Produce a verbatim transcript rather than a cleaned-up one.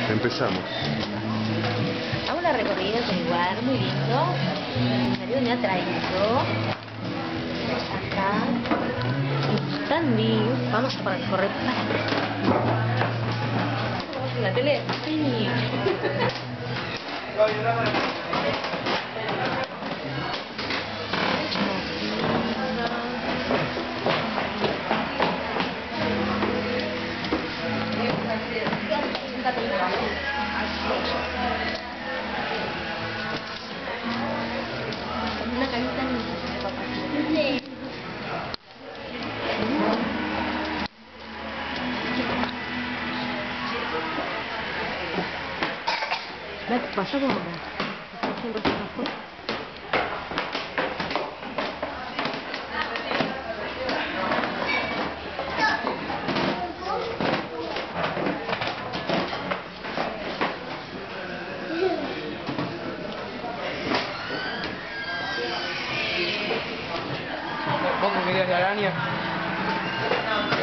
Empezamos. Hago una recorrida en el lugar muy lindo. Mi marido me ha traído. Tenemos acá. Tandy. Vamos a recorrer. ¿Vamos en la tele? Sí. Una carita de papá. Sí. ¿Qué pasa con ahora? ¿Estás haciendo cosas mejor? ¿Vos me querías de araña?